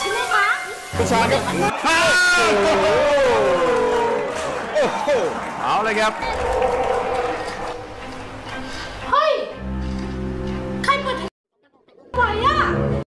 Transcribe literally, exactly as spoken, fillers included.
ใช่ไหมคะผู้ชายครับโอ้โหเอาเลยครับ